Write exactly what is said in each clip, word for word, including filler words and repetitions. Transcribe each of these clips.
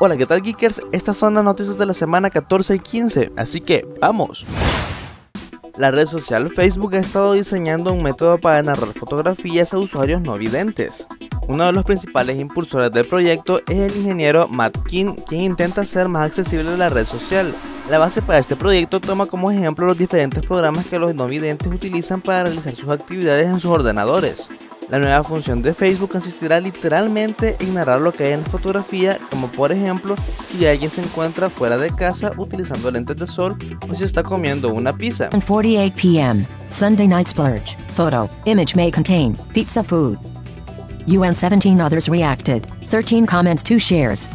Hola, ¿qué tal, geekers? Estas son las noticias de la semana catorce y quince, así que ¡vamos! La red social Facebook ha estado diseñando un método para narrar fotografías a usuarios no videntes. Uno de los principales impulsores del proyecto es el ingeniero Matt King, quien intenta hacer más accesible la red social. La base para este proyecto toma como ejemplo los diferentes programas que los no videntes utilizan para realizar sus actividades en sus ordenadores. La nueva función de Facebook consistirá literalmente en narrar lo que hay en la fotografía, como por ejemplo si alguien se encuentra fuera de casa utilizando lentes de sol o si está comiendo una pizza. forty-eight p m Sunday night splurge. Photo. Image may contain pizza food. U N seventeen others reacted. thirteen comments, two shares.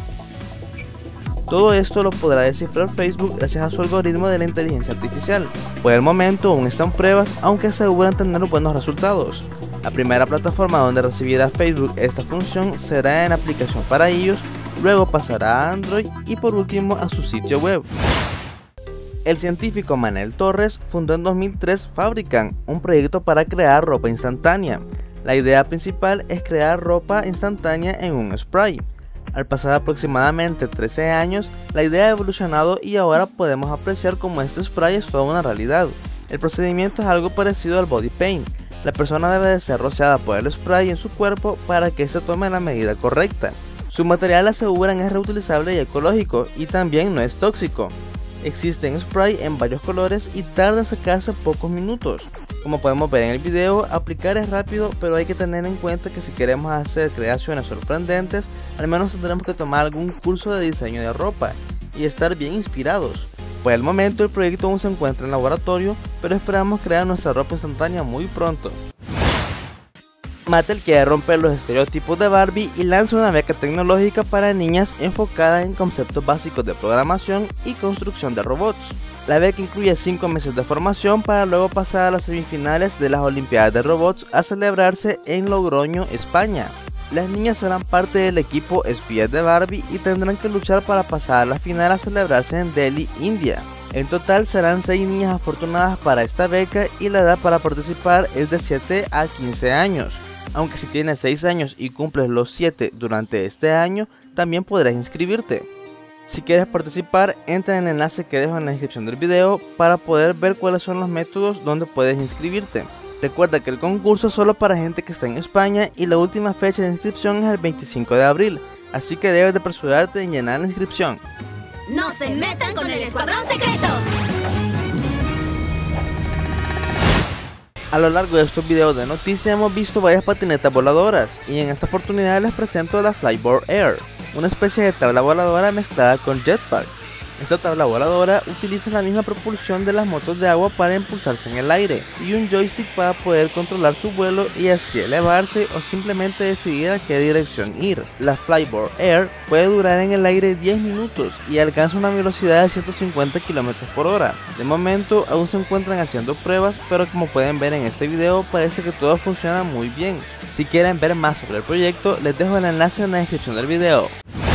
Todo esto lo podrá descifrar Facebook gracias a su algoritmo de la inteligencia artificial. Por el momento aún están pruebas, aunque aseguran tener buenos resultados. La primera plataforma donde recibirá Facebook esta función será en aplicación para iOS, luego pasará a Android y por último a su sitio web. El científico Manel Torres fundó en dos mil tres Fabrican, un proyecto para crear ropa instantánea. La idea principal es crear ropa instantánea en un spray. Al pasar aproximadamente trece años, la idea ha evolucionado y ahora podemos apreciar cómo este spray es toda una realidad. El procedimiento es algo parecido al body paint. La persona debe de ser rociada por el spray en su cuerpo para que se tome la medida correcta. Su material, aseguran, es reutilizable y ecológico, y también no es tóxico. Existen spray en varios colores y tarda en secarse pocos minutos. Como podemos ver en el video, aplicar es rápido, pero hay que tener en cuenta que si queremos hacer creaciones sorprendentes, al menos tendremos que tomar algún curso de diseño de ropa y estar bien inspirados. Por el momento el proyecto aún se encuentra en laboratorio, pero esperamos crear nuestra ropa instantánea muy pronto. Mattel quiere romper los estereotipos de Barbie y lanza una beca tecnológica para niñas enfocada en conceptos básicos de programación y construcción de robots. La beca incluye cinco meses de formación para luego pasar a las semifinales de las Olimpiadas de Robots a celebrarse en Logroño, España. Las niñas serán parte del equipo Espías de Barbie y tendrán que luchar para pasar a la final a celebrarse en Delhi, India. En total serán seis niñas afortunadas para esta beca y la edad para participar es de siete a quince años. Aunque si tienes seis años y cumples los siete durante este año, también podrás inscribirte. Si quieres participar, entra en el enlace que dejo en la descripción del video para poder ver cuáles son los métodos donde puedes inscribirte. Recuerda que el concurso es solo para gente que está en España y la última fecha de inscripción es el veinticinco de abril, así que debes de apresurarte en llenar la inscripción. ¡No se metan con el escuadrón secreto! A lo largo de estos videos de noticias hemos visto varias patinetas voladoras y en esta oportunidad les presento la Flyboard Air, una especie de tabla voladora mezclada con jetpack. Esta tabla voladora utiliza la misma propulsión de las motos de agua para impulsarse en el aire y un joystick para poder controlar su vuelo y así elevarse o simplemente decidir a qué dirección ir. La Flyboard Air puede durar en el aire diez minutos y alcanza una velocidad de ciento cincuenta kilómetros por hora. De momento aún se encuentran haciendo pruebas, pero como pueden ver en este video parece que todo funciona muy bien. Si quieren ver más sobre el proyecto, les dejo el enlace en la descripción del video.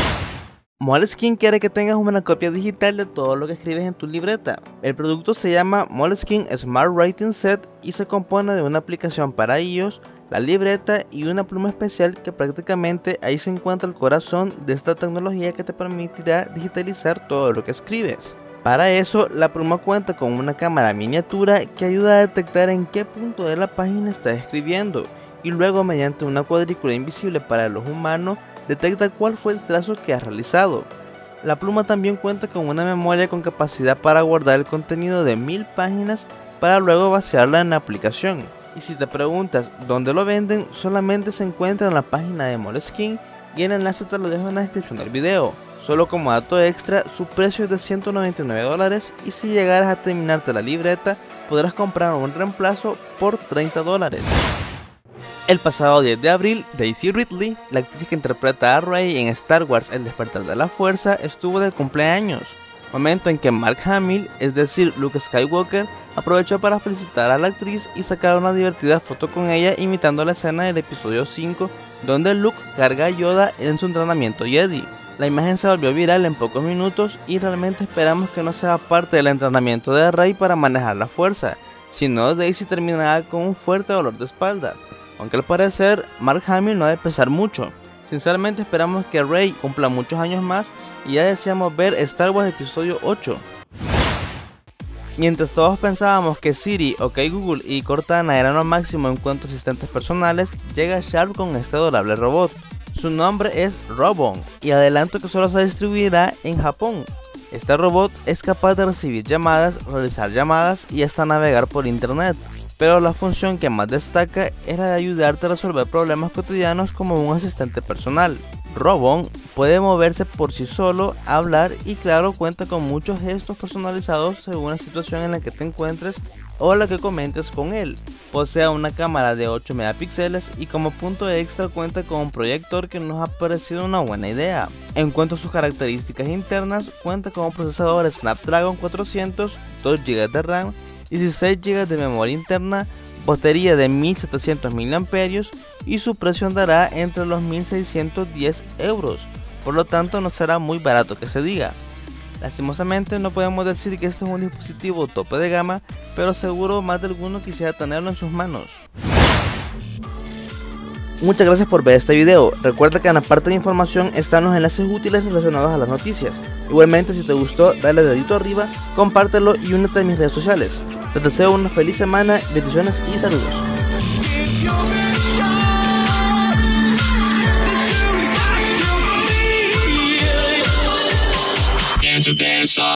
Moleskine quiere que tengas una copia digital de todo lo que escribes en tu libreta. El producto se llama Moleskine Smart Writing Set y se compone de una aplicación para iOS, la libreta y una pluma especial que prácticamente ahí se encuentra el corazón de esta tecnología que te permitirá digitalizar todo lo que escribes. Para eso, la pluma cuenta con una cámara miniatura que ayuda a detectar en qué punto de la página estás escribiendo y luego mediante una cuadrícula invisible para el ojo humano detecta cuál fue el trazo que has realizado. La pluma también cuenta con una memoria con capacidad para guardar el contenido de mil páginas para luego vaciarla en la aplicación. Y si te preguntas dónde lo venden, solamente se encuentra en la página de Moleskine y el enlace te lo dejo en la descripción del video. Solo como dato extra, su precio es de ciento noventa y nueve dólares y si llegaras a terminarte la libreta, podrás comprar un reemplazo por treinta dólares. El pasado diez de abril, Daisy Ridley, la actriz que interpreta a Rey en Star Wars El Despertar de la Fuerza, estuvo de cumpleaños, momento en que Mark Hamill, es decir Luke Skywalker, aprovechó para felicitar a la actriz y sacar una divertida foto con ella imitando la escena del episodio cinco donde Luke carga a Yoda en su entrenamiento Jedi. La imagen se volvió viral en pocos minutos y realmente esperamos que no sea parte del entrenamiento de Rey para manejar la fuerza, sino Daisy terminará con un fuerte dolor de espalda. Aunque al parecer Mark Hamill no ha de pesar mucho, Sinceramente esperamos que Rey cumpla muchos años más y ya deseamos ver Star Wars Episodio ocho. Mientras todos pensábamos que Siri, OK Google y Cortana eran lo máximo en cuanto a asistentes personales, llega Sharp con este adorable robot. Su nombre es Robon y adelanto que solo se distribuirá en Japón. Este robot es capaz de recibir llamadas, realizar llamadas y hasta navegar por internet, pero la función que más destaca es la de ayudarte a resolver problemas cotidianos como un asistente personal. Robon puede moverse por sí solo, hablar y claro cuenta con muchos gestos personalizados según la situación en la que te encuentres o la que comentes con él. Posee una cámara de ocho megapíxeles y como punto extra cuenta con un proyector que nos ha parecido una buena idea. En cuanto a sus características internas, cuenta con un procesador Snapdragon cuatrocientos, dos gigas de RAM, dieciséis gigas de memoria interna, batería de mil setecientos miliamperios hora y su precio andará entre los mil seiscientos diez euros, por lo tanto no será muy barato que se diga. Lastimosamente no podemos decir que este es un dispositivo tope de gama, pero seguro más de alguno quisiera tenerlo en sus manos. Muchas gracias por ver este video. Recuerda que en la parte de información están los enlaces útiles relacionados a las noticias. Igualmente, si te gustó, dale dedito arriba, compártelo y únete a mis redes sociales. Te deseo una feliz semana, bendiciones y saludos.